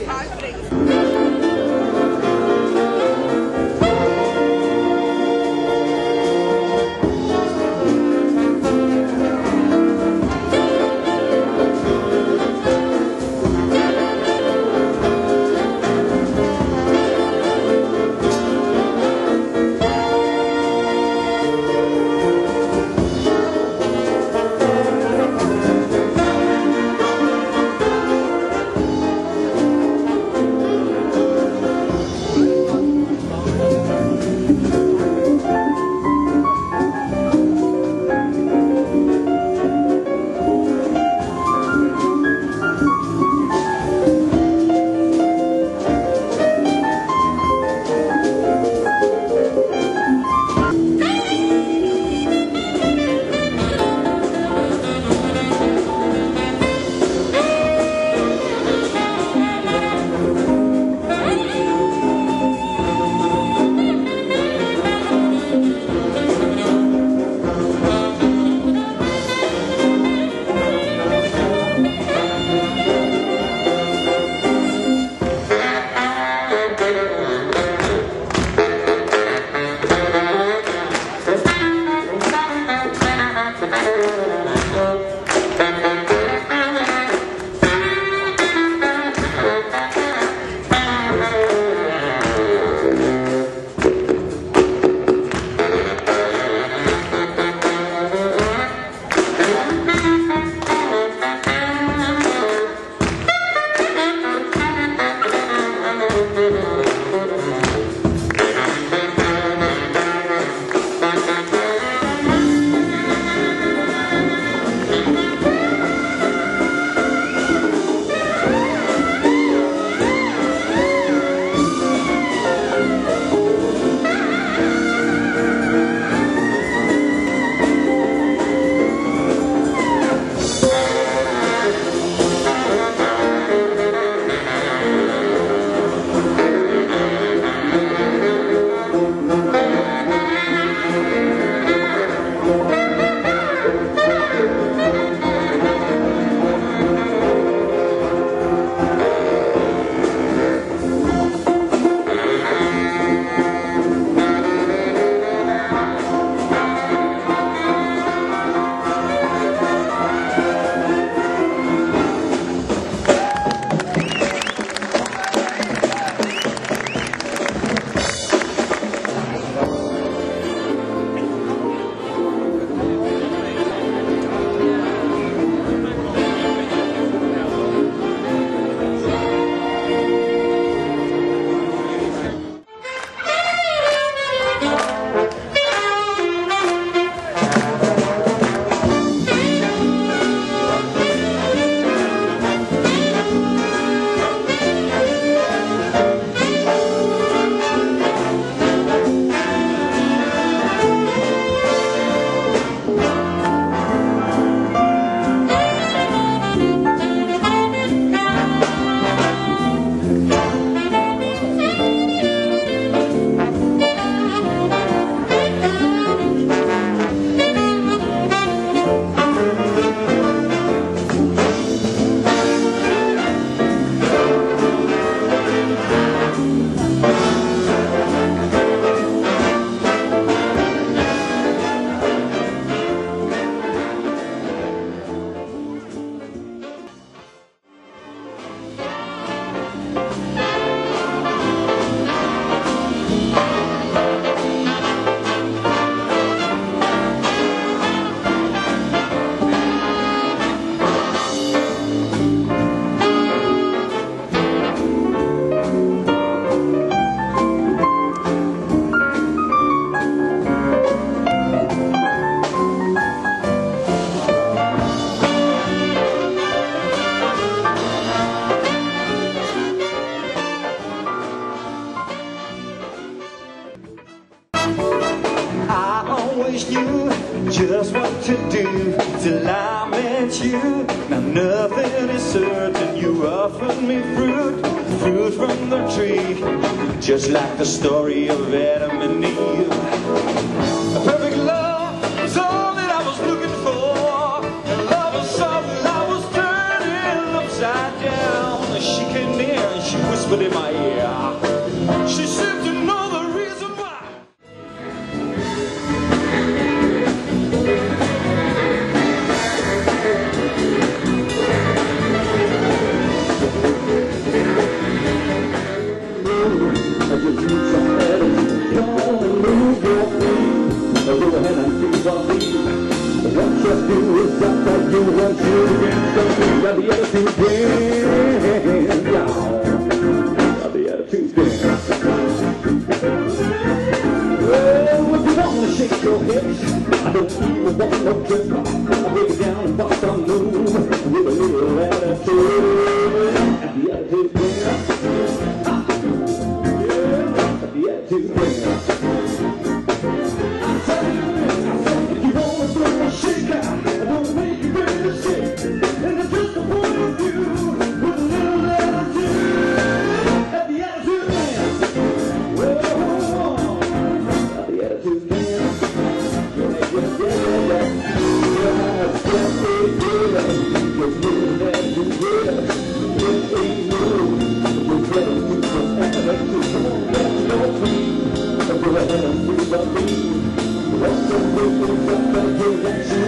always knew just what to do till I met you. Now nothing is certain. You offered me fruit, fruit from the tree, just like the story of Adam and Eve. A perfect love was all that I was looking for, and love was something I was turning upside down. She came near and she go ahead and do for me. What you do is up that you want you against the got the attitude dance, y'all. Got the attitude dance. Well, if you wanna shake your hips, I don't even want no trip. I'll break it down and bust a move with a little attitude. Got the attitude dance. Yeah, got the attitude dance. Let's go.